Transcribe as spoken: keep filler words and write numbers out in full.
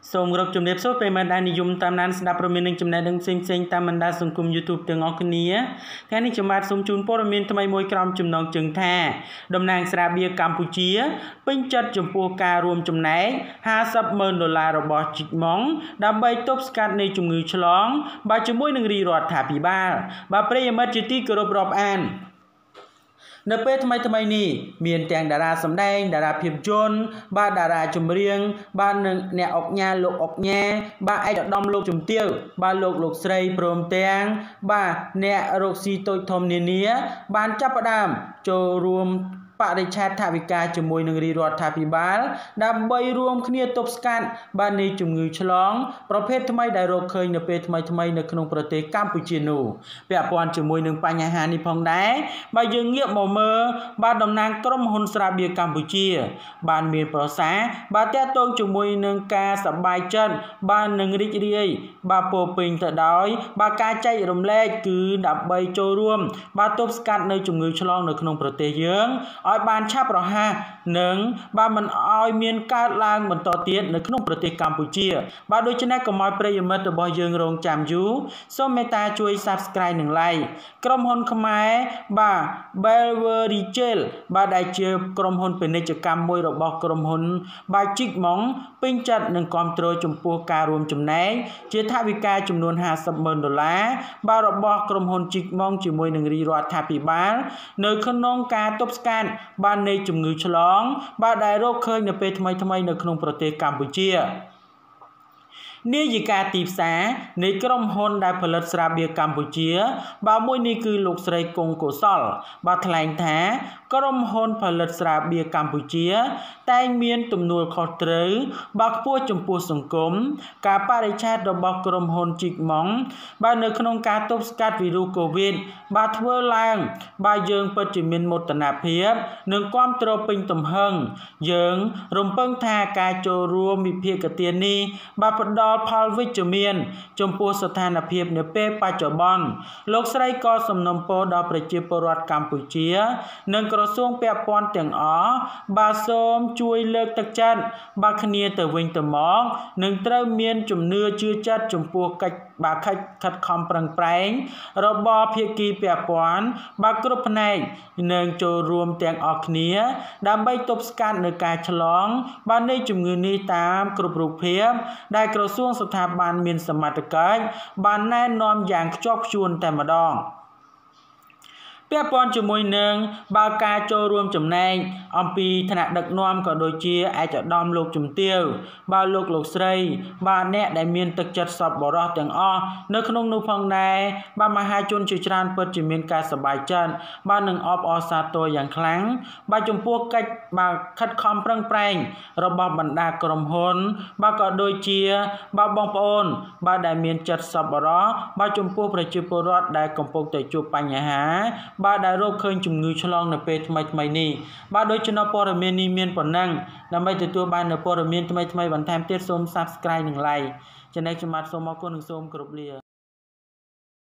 សូមគោរពជំរាបសួរប្រិយមិត្តដែលនិយមតាមដានស្ដាប់ព័ត៌មាននិងចំណេះដឹងផ្សេងៗតាមបណ្ដាសង្គម YouTube ទាំងអស់គ្នាថ្ងៃនេះខ្ញុំបាទសូមជូនព័ត៌មានថ្មីមួយក្រោមចំណងជើងថាតំណាងស្រាបៀរកម្ពុជាពេញចិត្តចំពោះការរួមចំណែកห้าสิบម៉ឺនដុល្លាររបស់ជីកម៉ុងដើម្បីទប់ស្កាត់នៃជំងឺឆ្លងបាទជាមួយនឹងរាជរដ្ឋាភិបាលបាទប្រិយមិត្តជាទីគោរពរាប់អាននៅពេលថ្មីថ្មីនេះមានទាំងតារាសម្ដែងតារាភាពយន្តបាទតារាចម្រៀងបាទនឹងអ្នកអុកញ៉ាលោកអុកញ៉ាបាទឯកឧត្តមលោកជំទាវបាទលោកលោកស្រីព្រមទាំងបាទអ្នករកស៊ីតូចធំនានាបានចាប់ផ្ដើមចូលរួមបរិច្ឆេទថវិកាជាមួយនឹងរាជរដ្ឋាភិបាលដើម្បីរួមគ្នាទប់ស្កាត់បាននៃជំងឺឆ្លងប្រភេទថ្មីដែលរកឃើញនៅពេលថ្មីថ្មីនៅក្នុងប្រទេសកម្ពុជានោះពាក់ព័ន្ធជាមួយនឹងបញ្ហានេះផងដែរបើយើងងាកមកមើលបាទតំណាងក្រុមហ៊ុនស្រាបៀរកម្ពុជាបានមានប្រសាសន៍បាទតាក់ទងជាមួយនឹងការសប្បាយចិត្តបាទនឹងរីករាយបាទពោពេញទៅដោយបាទការចែករំលែកគឺដើម្បីចូលរួមបាទទប់ស្កាត់នៅជំងឺឆ្លងនៅក្នុងប្រទេសយើងឲ្យបានឆាប់រហ័សនិងបាទមិនឲ្យមានកើតឡើងបន្តទៀតនៅក្នុងប្រទេសកម្ពុជាបាទដូច្នេះកុំឲ្យប្រិយមិត្តរបស់យើងរងចាំយូរសូមមេត្តាជួយ Subscribe និង Like ក្រុមហ៊ុនខ្មែរបាទ Belverichel បាទដែលជាក្រុមហ៊ុនពាណិជ្ជកម្មមួយរបស់ក្រុមហ៊ុនបាទជីកម៉ុងពេញចិត្តនឹងគ្រប់គ្រងចំពោះការរួមចំណែកជាថវិកាចំនួនห้าสิบម៉ឺនដុល្លារបាទរបស់ក្រុមហ៊ុនជីកម៉ុងជាមួយនឹងរាជរដ្ឋាភិបាលនៅក្នុងការទប់ស្កាត់បាននៃជំងឺឆ្លងបាទដែលរកឃើញនៅពេលថ្មីថ្មីនៅក្នុងប្រទេសកម្ពុជានាយិកាទីផ្សារនៃក្រុមហ៊ុនដែលផលិតស្រាបៀរកម្ពុជាបាទមួយនេះគឺលោកស្រីកុងកុសលបាទថ្លែងថាក្រុមហ៊ុនផលិតស្រាបៀរកម្ពុជាតែងមានទំនួលខុសត្រូវបាទខ្ពស់ចំពោះសង្គមការបរិច្ឆេទរបស់ក្រុមហ៊ុនជីកម៉ុងបាទនៅក្នុងការទប់ស្កាត់វីរុសកូវីដបាទធ្វើឡើងបាទយើងពិតជាមានមោទនភាពនិងគ្រប់គ្រងពេញទំហឹងយើងរំពឹងថាការចូលរួមវិភាគទាននេះបាទផ្ដល់ផលវិជ្ជមានចំពោះស្ថានភាពនៅពេលបច្ចុប្បន្នលោកស្រីក៏សំណូមពរដល់ប្រជាពលរដ្ឋកម្ពុជានិងក្រសួងពាក់ព័ន្ធទាំងអស់បាទសូមជួយលើកទឹកចិត្តបាទគ្នាទៅវិញទៅមកនិងត្រូវមានជំនឿជឿចិត្តចំពោះកិច្ចបាទខិតខិតខំប្រឹងប្រែងរបស់ភាគីពាក់ព័ន្ធបាទគ្រប់ផ្នែកនិងចូលរួមទាំងអស់គ្នាដើម្បីទប់ស្កាត់នៅការឆ្លងបាទនៃជំងឺនេះតាមគ្រប់រូបភាពដែលក្រសួងស្ថាប័នមានសមត្ថកិច្ចបានណែនាំយ៉ាងខ្ជាប់ខ្ជួនតែម្ដងពាក់ព័ន្ធជាមួយនឹងបើការចូលរួមចំណែកអំពីឋានៈដឹកនាំក៏ដូចជាឯកឧត្តមលោកជំទាវបាទលោកលោកស្រីបាទអ្នកដែលមានទឹកចិត្តសប្បុរសទាំងអស់នៅក្នុងនោះផងដែរបាទមហាជនជាច្រើនពិតជាមានការសប្បាយចិត្តបាទនឹងអបអរសាទរយ៉ាងខ្លាំងបាទចំពោះកិច្ចបាទខិតខំប្រឹងប្រែងរបស់បណ្ដាក្រុមហ៊ុនបាទក៏ដូចជាបាទបងប្អូនបាទដែលមានចិត្តសប្បុរសបាទចំពោះប្រជាពលរដ្ឋដែលកំពុងតែជួបបញ្ហាបាទដែលរកឃើញជំងឺឆ្លងនៅពេលថ្មីថ្មីនេះបាទដោយចំណុចព័ត៌មាននេះមានប៉ុណ្ណឹងដើម្បីទទួលបាននូវព័ត៌មានថ្មីថ្មីបន្ថែមទៀតសូម Subscribe និង Like ចំណែកខ្ញុំបាទសូមអរគុណនិងសូមគោរពលា